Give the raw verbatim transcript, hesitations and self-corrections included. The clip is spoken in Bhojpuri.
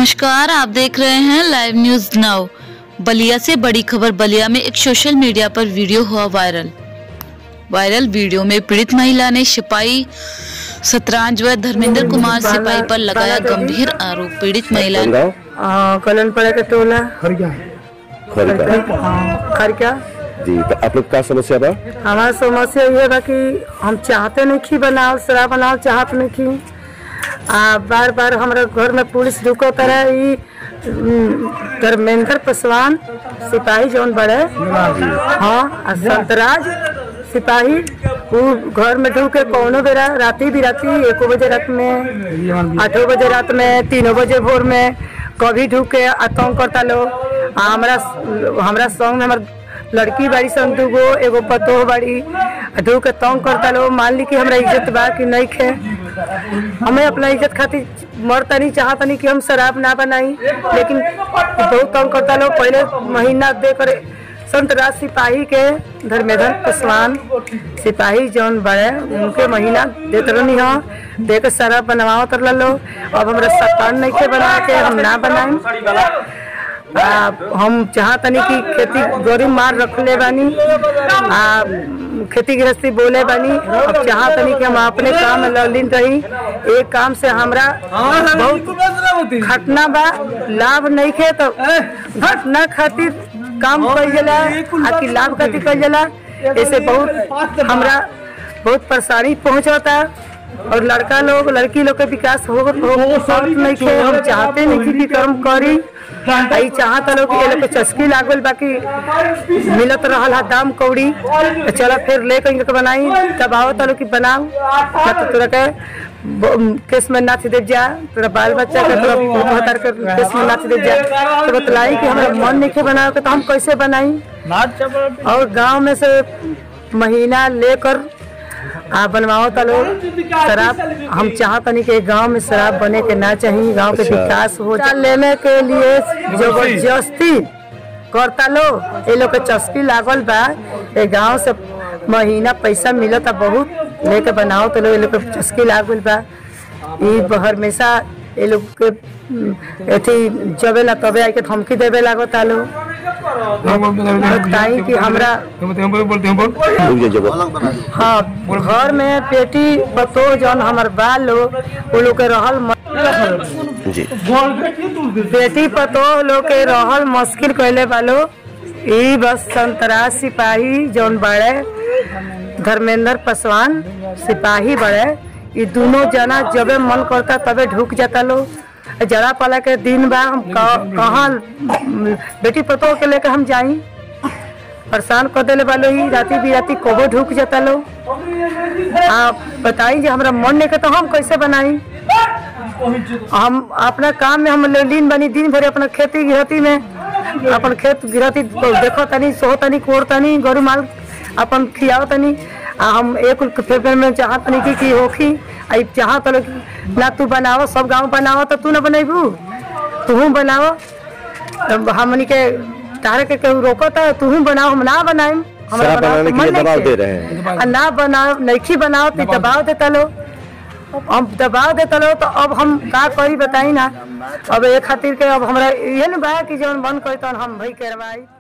नमस्कार, आप देख रहे हैं लाइव न्यूज नाउ। बलिया से बड़ी खबर। बलिया में एक सोशल मीडिया पर वीडियो हुआ वायरल। वायरल वीडियो में पीड़ित महिला ने सिपाही शतरंज व धर्मेंद्र कुमार सिपाही पर लगाया गंभीर आरोप। पीड़ित महिला कलन पड़ा के टोला खरका जी। तो आप लोग क्या समस्या बा? हमारा समस्या ये बा कि हम चाहते नहीं कि बनाओ शराब बनाओ चाहत नहीं कि आ बार बार हमारे घर में पुलिस रुको तरह ही धर्मेंद्र पासवान सिपाही जौन बड़े हाँ शतरंज सिपाही वो घर में ढूके कौनो बेरा राती भी राती एको बजे रात में आठों बजे रात में तीनों बजे भोर में कभी ढूके आतंक करता लोग। हमारा हमारा संग में हमारे लड़की बाड़ी संग दूगो एगो पतोह बाड़ी ढूके तंग करता लोग। मान ली कि हमरा इज्जत बा कि नहीं खे, हमें अपना इज्जत खातिर मरता नहीं चाहता नहीं कि हम शराब ना बनाई, लेकिन बहुत तंग करता लोग। पहले महीना दे कर शतरंज सिपाही के धर्मेंद्र पासवान सिपाही जौन बड़े उनके महीना देते रहनी हो दे के शराब बनवाओ तर लो। अब हमरा सत्तान नहीं के बना के हम ना बनाए। आ, हम चाहता नहीं कि खेती गरीब मार रखले बानी आ, खेती गृहस्थी बोले बानी। अब चाहता नहीं कि हम अपने काम में ललिन रही। एक काम से हमरा बहुत घटना बा लाभ नहीं खे तो घटना खातिर काम कल जाला कि लाभ खातिर कल जाला। ऐसे बहुत हमरा बहुत परेशानी पहुंचता और लड़का लोग लड़की लोग के विकास हो नहीं खे। हम चाहते नहीं कि कर्म करी आई चाहता लोग ये लोग चस्की लागल बाकी मिलत रहल हा दाम कौड़ी चला फिर ले के बनाई तब आओ तलो कि बनाओ ना तो तोरा के केस में नाच दे जा तोरा बाल बच्चा के तोरा बहतर के केस में नाच दे जा। तो बतलाई कि हमारा मन नहीं बनाओ तो हम कैसे बनाई। और गांव में से महीना लेकर आ बनवाओ तलो शराब। हम चाहता नहीं कि गांव में शराब बने के ना चाहिए, गांव के विकास हो जा। लेने के लिए जबरदस्ती करता लो ये लोग के चस्की लागल बा। ये गांव से महीना पैसा मिलता बहुत लेके बनाओ तो ये लोग के चस्की लागल बा। ये हमेशा ये लोग के अथी जबेला तबे आके धमकी देवे लागता लो। बताई कि हमरा हाँ घर में बेटी बतो जौन हमार बाल लोग वो लोग के रहल बेटी पतो लोग के रहल मुश्किल कैले बालो। ई बस शतरंज सिपाही जौन बड़े धर्मेंद्र पासवान सिपाही बड़े ये दोनों जना जबे मन करता तबे ढुक जाता लो। जड़ा पाला के दिन बा हम कहाँ बेटी पतो के लेके हम जाई परेशान कर देले वालो ही राती बिराती कबो ढुक जाता लो। आप बताई जे हमरा मन नहीं के तो हम कैसे बनाई। हम अपना काम में हम लीन बनी दिन भर अपना खेती गृहस्थी में अपन खेत गृहस्थी देखो तनी सोहो तनी कोड़ तनी गरु माल अपन खियाओ तनी। आ हम एक पेपर में चाहत नहीं कि, कि होखी आई चाहत ना तू बनाओ सब गांव बनाओ तो तू ना बनेबू तू बनाओ। तो हमनी के तारे के केहू रोकता तू बनाओ हम ना बनाएम। हमरा बनाने के लिए दबाव दे रहे हैं ना बनाओ नहीं बनाओ तो दबाव देता लो। हम दबाव देता लो तो अब हम का करी बताई ना। अब एक खातिर के अब हमरा ये न बा कि जौन मन करी तो हम भाई करवाई।